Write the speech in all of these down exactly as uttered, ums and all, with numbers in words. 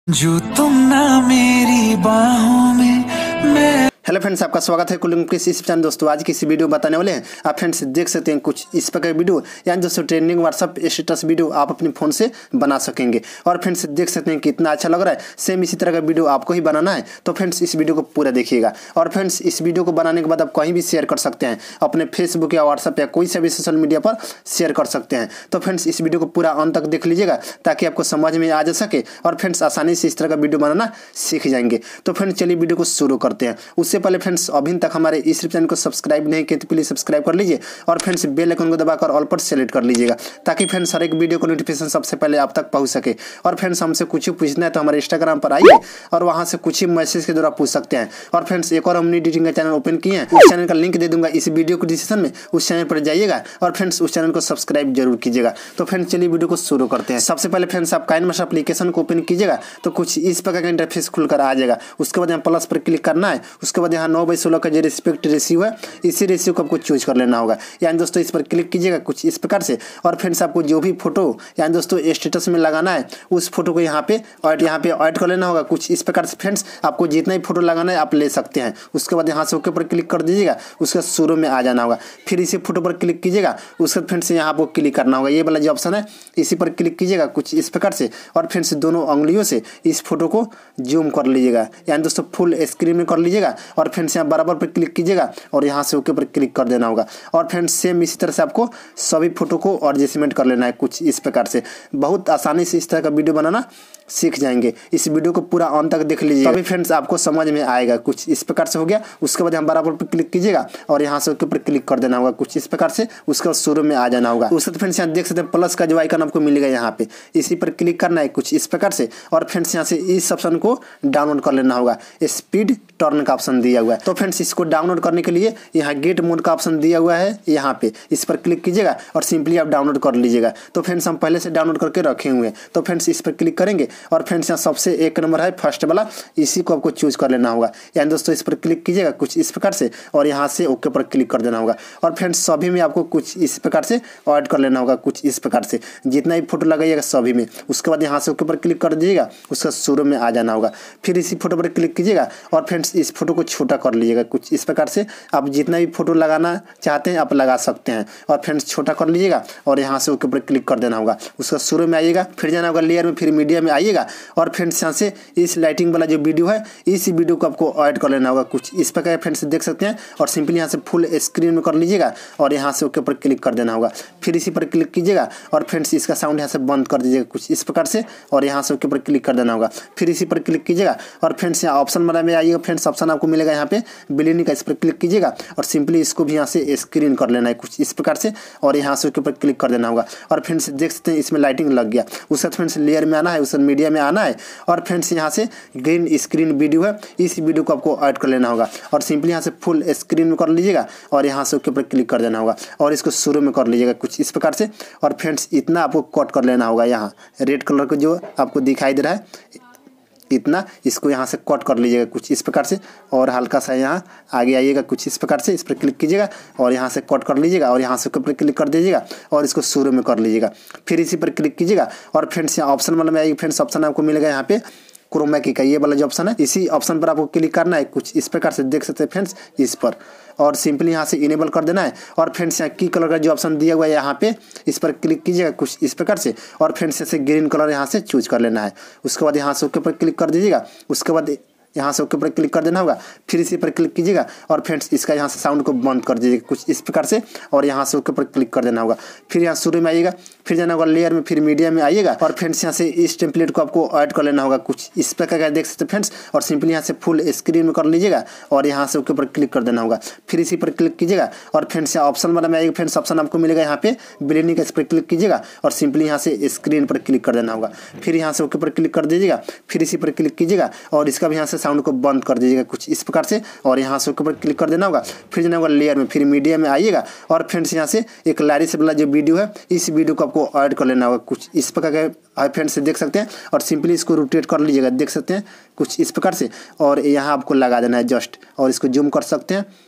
जो तुम ना मेरी बाहों में मैं। हेलो फ्रेंड्स, आपका स्वागत है कुलिंग के इस चैनल। दोस्तों आज की इस वीडियो बताने वाले हैं आप फ्रेंड्स देख सकते हैं कुछ इस प्रकार वीडियो, यानी दोस्तों ट्रेंडिंग व्हाट्सअप स्टेटस वीडियो आप अपने फोन से बना सकेंगे। और फ्रेंड्स देख सकते हैं कितना अच्छा लग रहा है। सेम इसी तरह का वीडियो आपको ही बनाना है तो फ्रेंड्स इस वीडियो को पूरा देखिएगा। और फ्रेंड्स इस वीडियो को बनाने के बाद आप कहीं भी शेयर कर सकते हैं, अपने फेसबुक या व्हाट्सअप या कोई सा भी सोशल मीडिया पर शेयर कर सकते हैं। तो फ्रेंड्स इस वीडियो को पूरा अंत तक देख लीजिएगा ताकि आपको समझ में आ जा सके और फ्रेंड्स आसानी से इस तरह का वीडियो बनाना सीख जाएंगे। तो फ्रेंड्स चलिए वीडियो को शुरू करते हैं। उससे पहले फ्रेंड्स अभी तक हमारे इस चैनल को सब्सक्राइब नहीं किए तो प्लीज सब्सक्राइब कर लीजिए और फ्रेंड्स बेल आइकन को दबाकर ऑल पर सेलेक्ट कर लीजिएगा ताकि फ्रेंड्स हर एक वीडियो को नोटिफिकेशन सबसे पहले आप तक पहुंच सके। और फ्रेंड्स हमसे कुछ ही पूछना है तो हमारे इंस्टाग्राम पर आइए और वहां से कुछ ही मैसेज के द्वारा पूछ सकते हैं। और फ्रेंड्स एक और हमने एडिटिंग का चैनल ओपन किए हैं, उस चैनल का लिंक दे दूंगा इस वीडियो को डिस्क्रिप्शन में, उस चैनल पर जाइएगा और फ्रेंड्स उस चैनल को सब्सक्राइब जरूर कीजिएगा। तो फ्रेंड्स चलिए वीडियो को शुरू करते हैं। सबसे पहले फ्रेंड्स आप काइनमास्टर एप्लीकेशन को ओपन कीजिएगा तो कुछ इस प्रकार का इंटरफेस खुलकर आ जाएगा। उसके बाद यहाँ प्लस पर क्लिक करना है। उसके बाद यहाँ नौ बाई सोलह का जो रिस्पेक्ट रेशियो है इसी रेशियो को आपको चूज कर लेना होगा। यानी दोस्तों इस पर क्लिक कीजिएगा कुछ इस प्रकार से। और फ्रेंड्स आपको जो भी फोटो यानी दोस्तों स्टेटस में लगाना है उस फोटो को यहाँ पे और यहाँ पे ऐड कर लेना होगा कुछ इस प्रकार से। फ्रेंड्स आपको जितना ही फोटो लगाना है आप ले सकते हैं। उसके बाद यहाँ से ओके पर क्लिक कर दीजिएगा, उसके शुरू में आ जाना होगा। फिर इसी फोटो पर क्लिक कीजिएगा, उसके बाद फ्रेंड्स यहाँ आपको क्लिक करना होगा, ये वाला जो ऑप्शन है इसी पर क्लिक कीजिएगा कुछ इस प्रकार से। और फ्रेंड्स दोनों उंगलियों से इस फोटो को जूम कर लीजिएगा, यानी दोस्तों फुल स्क्रीन में कर लीजिएगा। और फ्रेंड्स यहाँ बराबर पर क्लिक कीजिएगा और यहाँ से ओके पर क्लिक कर देना होगा। और फ्रेंड्स सेम इसी तरह से आपको सभी फोटो को एडजस्टमेंट कर लेना है कुछ इस प्रकार से। बहुत आसानी से इस तरह का वीडियो बनाना सीख जाएंगे। इस वीडियो को पूरा अंत तक देख लीजिए तभी फ्रेंड्स आपको समझ में आएगा। कुछ इस प्रकार से हो गया। उसके बाद हम बराबर पर क्लिक कीजिएगा और यहाँ से ओके पर क्लिक कर देना होगा कुछ इस प्रकार से। उसके बाद शुरू में आ जाना होगा। उसके बाद फ्रेंड्स यहाँ देख सकते हैं प्लस का जो आइकन आपको मिलेगा यहाँ पे, इसी पर क्लिक करना है कुछ इस प्रकार से। और फ्रेंड्स यहाँ से इस ऑप्शन को डाउनलोड कर लेना होगा, स्पीड टर्न का ऑप्शन दिया हुआ है। तो फ्रेंड्स इसको डाउनलोड करने के लिए यहाँ गेट मोड का ऑप्शन दिया हुआ है, यहाँ पे इस पर क्लिक कीजिएगा और सिंपली आप डाउनलोड कर लीजिएगा। तो फ्रेंड्स हम पहले से डाउनलोड करके रखे हुए हैं। तो फ्रेंड्स इस पर क्लिक करेंगे और फ्रेंड्स यहाँ सबसे एक नंबर है फर्स्ट वाला, इसी को आपको चूज कर लेना होगा। यानी दोस्तों इस पर क्लिक कीजिएगा कुछ इस प्रकार से और यहाँ से ओके पर क्लिक कर देना होगा। और फ्रेंड्स सभी में आपको कुछ इस प्रकार से ऐड कर लेना होगा कुछ इस प्रकार से, जितना भी फोटो लगाइएगा सभी में। उसके बाद यहाँ से ओके पर क्लिक कर दीजिएगा, उसका शुरू में आ जाना होगा। फिर इसी फोटो पर क्लिक कीजिएगा और फ्रेंड्स इस फोटो को छोटा कर लीजिएगा कुछ इस प्रकार से। आप जितना भी फोटो लगाना चाहते हैं आप लगा सकते हैं। और फ्रेंड्स छोटा कर लीजिएगा और यहाँ से ओके पर क्लिक कर देना होगा। उसका शुरू में आइएगा, फिर जाना होगा लेयर में, फिर मीडिया में आइएगा। और फ्रेंड्स यहाँ से इस लाइटिंग वाला जो वीडियो है इस वीडियो को आपको ऐड कर लेना होगा कुछ इस प्रकार फ्रेंड्स देख सकते हैं। और सिंपली यहाँ से फुल स्क्रीन में कर लीजिएगा और यहाँ से ओके पर क्लिक कर देना होगा। फिर इसी पर क्लिक कीजिएगा और फ्रेंड्स इसका साउंड यहाँ से बंद कर दीजिएगा कुछ इस प्रकार से और यहाँ से ओके पर क्लिक कर देना होगा। फिर इसी पर क्लिक कीजिएगा और फ्रेंड्स यहाँ ऑप्शन वाला में आइएगा। फ्रेंड्स ऑप्शन आपको मिलेगा यहाँ पे बिलियन का, इस पर क्लिक कीजिएगा और सिंपली इसको भी यहाँ से स्क्रीन कर लेना है कुछ इस प्रकार से और यहाँ से ओके पर क्लिक कर देना होगा। और फ्रेंड्स देख सकते हैं इसमें लाइटिंग लग गया। उसके बाद फ्रेंड्स लेयर में आना है, उसके मीडिया में आना है और फ्रेंड्स यहाँ से ग्रीन स्क्रीन वीडियो है इस वीडियो को आपको ऐड कर लेना होगा। और सिंपली यहाँ से फुल स्क्रीन में कर लीजिएगा और यहाँ से ओके पर क्लिक कर देना होगा और इसको शुरू में कर लीजिएगा कुछ इस प्रकार से। और फ्रेंड्स इतना आपको कट कर लेना होगा, यहाँ रेड कलर का जो आपको दिखाई दे रहा है इतना, इसको यहाँ से कट कर लीजिएगा कुछ इस प्रकार से। और हल्का सा यहाँ आगे आइएगा कुछ इस प्रकार से, इस पर क्लिक कीजिएगा और यहाँ से कट कर लीजिएगा और यहाँ से ऊपर क्लिक कर दीजिएगा और इसको शुरू में कर लीजिएगा। फिर इसी पर क्लिक कीजिएगा और फ्रेंड्स यहाँ ऑप्शन वाला में आइए। फ्रेंड्स ऑप्शन आपको मिलेगा यहाँ पे क्रोमा की का, ये वाला जो ऑप्शन है इसी ऑप्शन पर आपको क्लिक करना है कुछ इस प्रकार से देख सकते हैं फ्रेंड्स इस पर। और सिंपली यहाँ से इनेबल कर देना है। और फ्रेंड्स यहाँ की कलर का जो ऑप्शन दिया हुआ है यहाँ पे इस पर क्लिक कीजिएगा कुछ इस प्रकार से। और फ्रेंड्स ऐसे ग्रीन कलर यहाँ से चूज कर लेना है। उसके बाद यहाँ से ओके पर क्लिक कर दीजिएगा। उसके बाद यहाँ से ओके पर क्लिक कर देना होगा। फिर इसी पर क्लिक कीजिएगा और फ्रेंड्स इसका यहाँ से साउंड को बंद कर दीजिएगा कुछ इस प्रकार से और यहाँ से ओके पर क्लिक कर देना होगा। फिर यहाँ शुरू में आइएगा, फिर जाना होगा लेयर में, फिर मीडिया में आइएगा और फ्रेंड्स यहाँ से इस टेम्पलेट को आपको ऐड कर लेना होगा कुछ इस प्रकार का देख सकते हैं फ्रेंड्स। और सिंपली यहाँ से फुल स्क्रीन में कर लीजिएगा और यहाँ से ओके पर क्लिक कर देना होगा। फिर इसी पर क्लिक कीजिएगा और फ्रेंड्स यहाँ ऑप्शन वाला में आइएगा। फ्रेंड्स ऑप्शन आपको मिलेगा यहाँ पे बिलियन का, इस पर क्लिक कीजिएगा और सिंपली यहाँ से स्क्रीन पर क्लिक कर देना होगा। फिर यहाँ से ओके पर क्लिक कर दीजिएगा। फिर इसी पर क्लिक कीजिएगा और इसका भी यहाँ से साउंड को बंद कर दीजिएगा कुछ इस प्रकार से और यहाँ से ऊपर क्लिक कर देना होगा। फिर जाना होगा लेयर में, फिर मीडिया में आइएगा और फ्रेंड्स यहाँ से एक लाइरिस वाला जो वीडियो है इस वीडियो को आपको ऐड कर लेना होगा कुछ इस प्रकार का फ्रेंड्स देख सकते हैं। और सिंपली इसको रोटेट कर लीजिएगा, देख सकते हैं कुछ इस प्रकार से। और यहाँ आपको लगा देना है जस्ट, और इसको जूम कर सकते हैं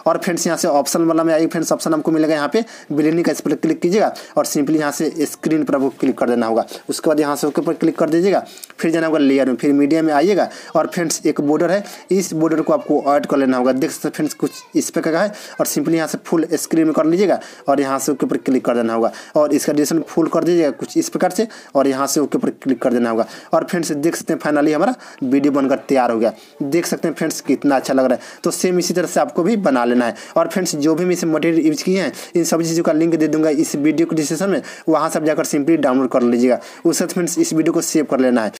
और फ्रेंड्स यहाँ से ऑप्शन वाला में आइए फ्रेंड्स, ऑप्शन हमको मिलेगा यहाँ पे बिलियनी का, इस पर क्लिक कीजिएगा और सिंपली यहाँ से स्क्रीन पर आपको क्लिक कर देना होगा। उसके बाद यहाँ से ओके पर क्लिक कर दीजिएगा, फिर जाना होगा लेयर में, फिर मीडिया में आइएगा और फ्रेंड्स एक बॉर्डर है, इस बॉर्डर को आपको ऐड कर लेना होगा। देख सकते हैं फ्रेंड्स कुछ इस पर का है और सिंपली यहाँ से फुल स्क्रीन में कर लीजिएगा और यहाँ से ओके पर क्लिक कर देना होगा और इसका ड्यूरेशन फुल कर दीजिएगा कुछ इस प्रकार से और यहाँ से ओके पर क्लिक कर देना होगा। और फ्रेंड्स देख सकते हैं फाइनली हमारा वीडियो बनकर तैयार हो गया। देख सकते हैं फ्रेंड्स कितना अच्छा लग रहा है। तो सेम इसी तरह से आपको भी बना लेना है। और फ्रेंड्स जो भी मैं इसे मटेरियल यूज किए हैं इन सभी चीज़ों का लिंक दे दूंगा इस वीडियो के डिस्क्रिप्शन में, वहाँ से आप जाकर सिंपली डाउनलोड कर लीजिएगा। उसके बाद फ्रेंड्स इस वीडियो को सेव कर लेना है।